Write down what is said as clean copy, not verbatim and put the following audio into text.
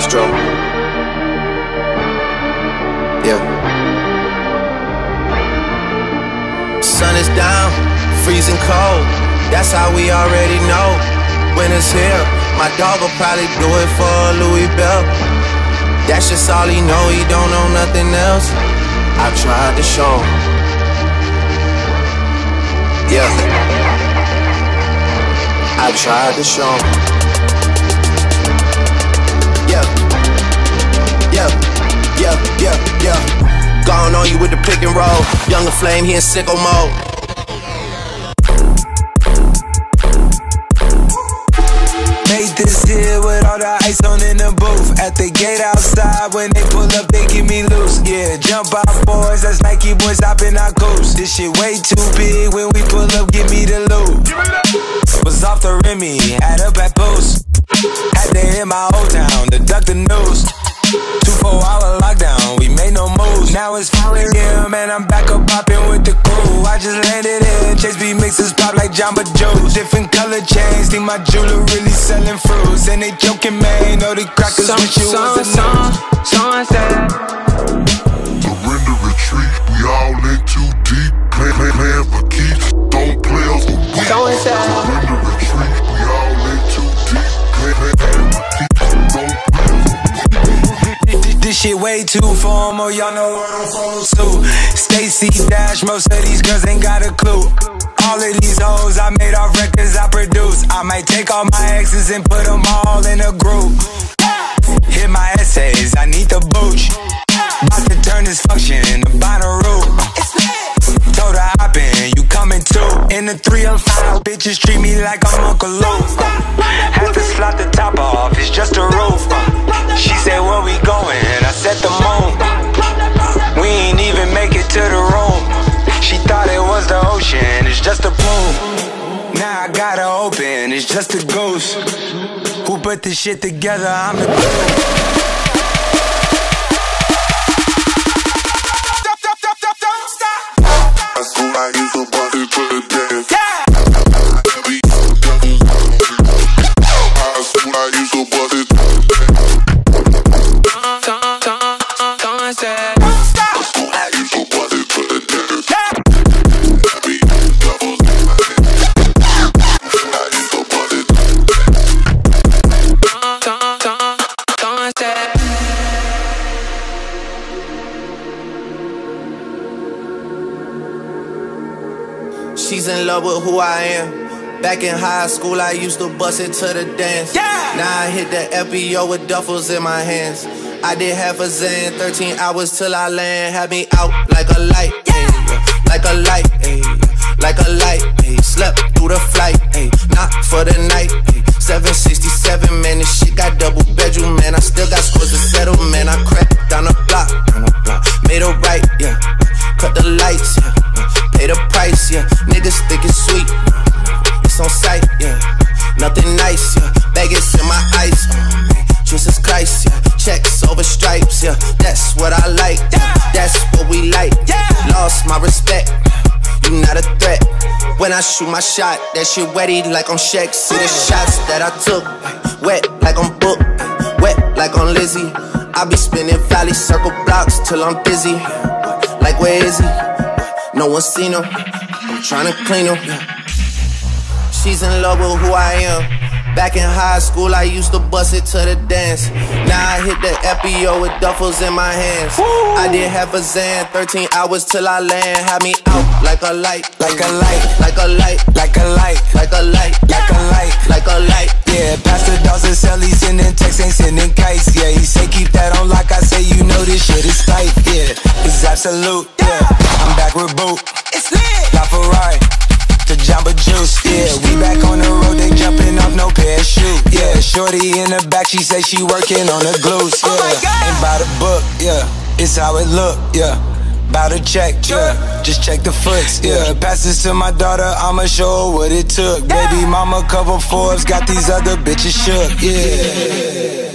Astro. Yeah. Sun is down, freezing cold. That's how we already know. Winter's here. My dog will probably do it for a Louis Bell. That's just all he know. He don't know nothing else. I tried to show him. Yeah. I tried to show him. Yeah. Yeah. Yeah. Yeah. Yeah. Gone on you with the pick and roll. Younger Flame, he in sicko mode. Made this deal with all the ice on in the booth. At the gate outside, when they pull up, they give me loose. Yeah, jump out boys, that's Nike boys hopping our coast. This shit way too big, when we pull up, give me the loot. Was off the Remy, had up at Post. Had to hit my old town to duck the news. 2-4-hour lockdown, we made no moves. Now it's 4 AM and I'm back up popping with the crew. I just landed in, Chase B mixes pop like Jamba Joe's. Different color chains, think my jeweler really selling fruits. And they joking, man, know the crackers wish you was a news. Sunset. Surrender, retreat, we all in too deep. Playing for keeps, don't play us for weeks. Surrender, retreat, we all in too deep. Playing for keeps, don't play us for weeks. This shit way too formal, y'all know what I'm follow suit. Stacy Dash, most of these girls ain't got a clue. All of these hoes I made off records I produce. I might take all my exes and put them all in a group. Hit my essays, I need the booch. About to turn this function into Bonnaroo. Told her hop in, you coming too. In the 305, bitches treat me like I'm Uncle Luke. Had to slot the top off, it's just a roof. She said, where we going? I said the moon. We ain't even make it to the room. She thought it was the ocean, it's just a plume. Now I gotta open, it's just a goose. Who put this shit together? I'm the dude. I use a body for the dance. I use a body. She's in love with who I am. Back in high school, I used to bust it to the dance. Now I hit the FBO with duffels in my hands. I did half a Zan, 13 hours till I land. Had me out like a light, like a light, like a light. Slept through the flight, not for the night. 767, man, this shit got double bedroom, man. I still got scores to settle, man. I crept down the block, made a right, yeah. Cut the lights, yeah. Pay the price, yeah. Niggas think it's sweet, it's on sight, yeah. Nothing nice, yeah. Baguettes in my ice, Jesus Christ, yeah. Checks over stripes, yeah. That's what I like, that's what we like. Lost my respect, you not a threat. When I shoot my shot, that shit wetty like I'm Shaq. See the shots that I took, wet like I'm Book, wet like I'm Lizzie. I be spinning valley circle blocks till I'm dizzy. Like where is he? No one seen him. I'm tryna clean him. She's in love with who I am. Back in high school, I used to bust it to the dance. Now I hit the FBO with duffels in my hands. I did half a Zan, 13 hours till I land. Had me out like a light, like a light, like a light, like a light, like a light, like a light, like a light. Yeah, Pastor Dawson sell, he sending texts, ain't sending kites. Yeah, he say keep that on like I say, you know this shit is tight. Yeah, it's absolute. Yeah, I'm back with Boot. It's lit. La Ferrari to Jamba Juice. Yeah, we back on the road, they jumping off no parachute. Yeah, shorty in the back, she say she working on the glutes. Yeah, ain't by the book. Yeah, it's how it look. Yeah. Bout to check, yeah. Just check the foots, yeah. Pass this to my daughter, I'ma show her what it took. Baby mama cover Forbes, got these other bitches shook, yeah.